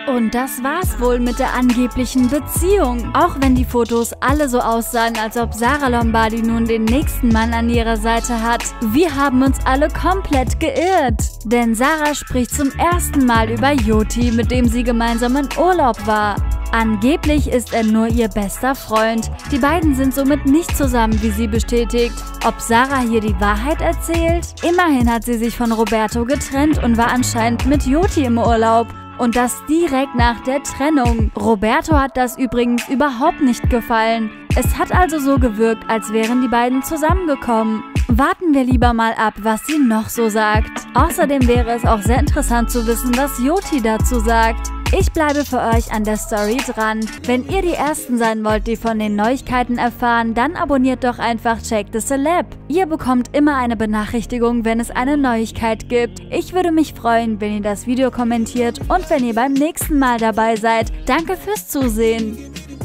Und das war's wohl mit der angeblichen Beziehung. Auch wenn die Fotos alle so aussahen, als ob Sarah Lombardi nun den nächsten Mann an ihrer Seite hat. Wir haben uns alle komplett geirrt. Denn Sarah spricht zum ersten Mal über Joti, mit dem sie gemeinsam in Urlaub war. Angeblich ist er nur ihr bester Freund. Die beiden sind somit nicht zusammen, wie sie bestätigt. Ob Sarah hier die Wahrheit erzählt? Immerhin hat sie sich von Roberto getrennt und war anscheinend mit Joti im Urlaub. Und das direkt nach der Trennung. Roberto hat das übrigens überhaupt nicht gefallen. Es hat also so gewirkt, als wären die beiden zusammengekommen. Warten wir lieber mal ab, was sie noch so sagt. Außerdem wäre es auch sehr interessant zu wissen, was Joti dazu sagt. Ich bleibe für euch an der Story dran. Wenn ihr die Ersten sein wollt, die von den Neuigkeiten erfahren, dann abonniert doch einfach Check the Celeb. Ihr bekommt immer eine Benachrichtigung, wenn es eine Neuigkeit gibt. Ich würde mich freuen, wenn ihr das Video kommentiert und wenn ihr beim nächsten Mal dabei seid. Danke fürs Zusehen.